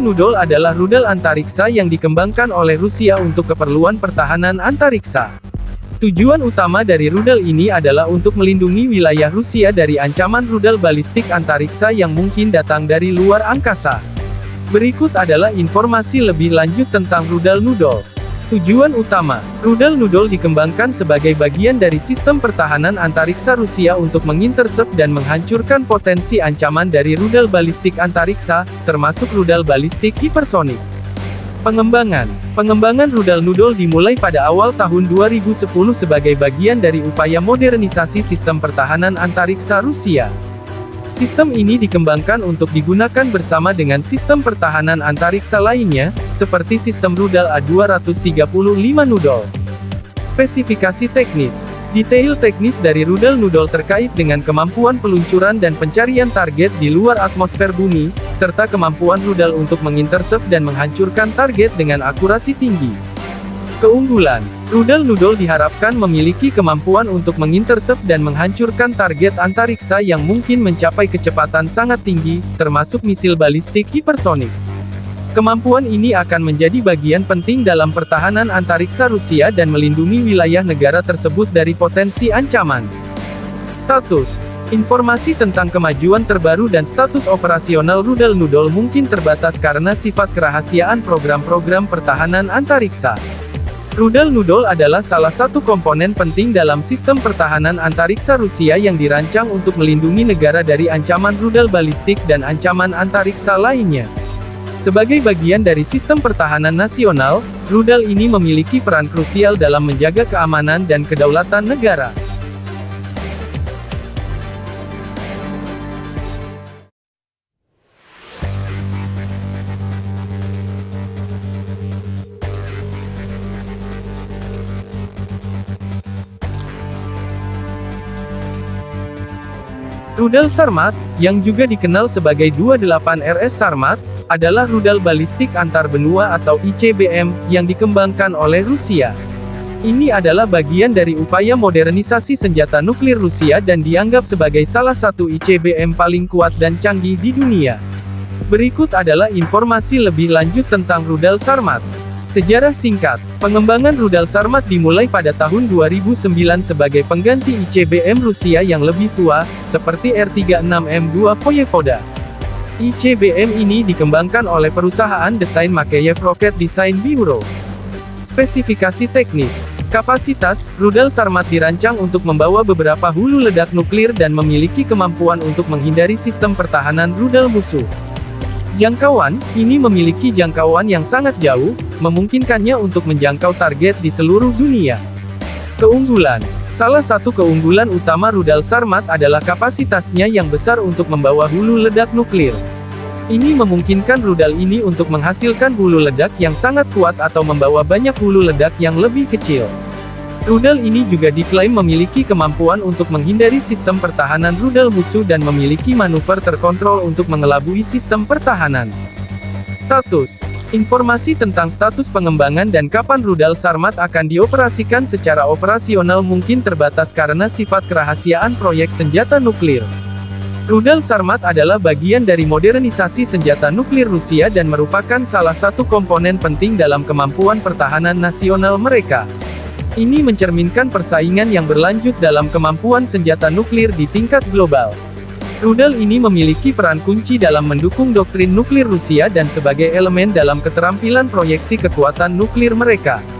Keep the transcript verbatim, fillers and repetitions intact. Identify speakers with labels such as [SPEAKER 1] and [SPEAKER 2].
[SPEAKER 1] Noodle adalah rudal antariksa yang dikembangkan oleh Rusia untuk keperluan pertahanan antariksa. Tujuan utama dari rudal ini adalah untuk melindungi wilayah Rusia dari ancaman rudal balistik antariksa yang mungkin datang dari luar angkasa. Berikut adalah informasi lebih lanjut tentang rudal Noodle. Tujuan utama, rudal Noodle dikembangkan sebagai bagian dari sistem pertahanan antariksa Rusia untuk mengintersep dan menghancurkan potensi ancaman dari rudal balistik antariksa, termasuk rudal balistik hipersonik. Pengembangan, pengembangan rudal Noodle dimulai pada awal tahun dua ribu sepuluh sebagai bagian dari upaya modernisasi sistem pertahanan antariksa Rusia. Sistem ini dikembangkan untuk digunakan bersama dengan sistem pertahanan antariksa lainnya, seperti sistem rudal A dua tiga lima Noodle. Spesifikasi teknis. Detail teknis dari rudal Noodle terkait dengan kemampuan peluncuran dan pencarian target di luar atmosfer bumi, serta kemampuan rudal untuk mengintersep dan menghancurkan target dengan akurasi tinggi. Keunggulan. Rudal Noodle diharapkan memiliki kemampuan untuk mengintersep dan menghancurkan target antariksa yang mungkin mencapai kecepatan sangat tinggi, termasuk misil balistik hipersonik. Kemampuan ini akan menjadi bagian penting dalam pertahanan antariksa Rusia dan melindungi wilayah negara tersebut dari potensi ancaman. Status. Informasi tentang kemajuan terbaru dan status operasional rudal Noodle mungkin terbatas karena sifat kerahasiaan program-program pertahanan antariksa. Rudal Noodle adalah salah satu komponen penting dalam sistem pertahanan antariksa Rusia yang dirancang untuk melindungi negara dari ancaman rudal balistik dan ancaman antariksa lainnya. Sebagai bagian dari sistem pertahanan nasional, rudal ini memiliki peran krusial dalam menjaga keamanan dan kedaulatan negara. Rudal Sarmat, yang juga dikenal sebagai dua puluh delapan R S Sarmat, adalah rudal balistik antar benua atau I C B M, yang dikembangkan oleh Rusia. Ini adalah bagian dari upaya modernisasi senjata nuklir Rusia dan dianggap sebagai salah satu I C B M paling kuat dan canggih di dunia. Berikut adalah informasi lebih lanjut tentang rudal Sarmat. Sejarah singkat, pengembangan rudal Sarmat dimulai pada tahun dua ribu sembilan sebagai pengganti I C B M Rusia yang lebih tua, seperti R tiga puluh enam M dua Voyevoda. I C B M ini dikembangkan oleh perusahaan desain Makeyev Rocket Design Bureau. Spesifikasi teknis. Kapasitas, rudal Sarmat dirancang untuk membawa beberapa hulu ledak nuklir dan memiliki kemampuan untuk menghindari sistem pertahanan rudal musuh. Jangkauan, ini memiliki jangkauan yang sangat jauh, memungkinkannya untuk menjangkau target di seluruh dunia. Keunggulan. Salah satu keunggulan utama rudal Sarmat adalah kapasitasnya yang besar untuk membawa hulu ledak nuklir. Ini memungkinkan rudal ini untuk menghasilkan hulu ledak yang sangat kuat atau membawa banyak hulu ledak yang lebih kecil. Rudal ini juga diklaim memiliki kemampuan untuk menghindari sistem pertahanan rudal musuh dan memiliki manuver terkontrol untuk mengelabui sistem pertahanan. Status. Informasi tentang status pengembangan dan kapan rudal Sarmat akan dioperasikan secara operasional mungkin terbatas karena sifat kerahasiaan proyek senjata nuklir. Rudal Sarmat adalah bagian dari modernisasi senjata nuklir Rusia dan merupakan salah satu komponen penting dalam kemampuan pertahanan nasional mereka. Ini mencerminkan persaingan yang berlanjut dalam kemampuan senjata nuklir di tingkat global. Rudal ini memiliki peran kunci dalam mendukung doktrin nuklir Rusia dan sebagai elemen dalam keterampilan proyeksi kekuatan nuklir mereka.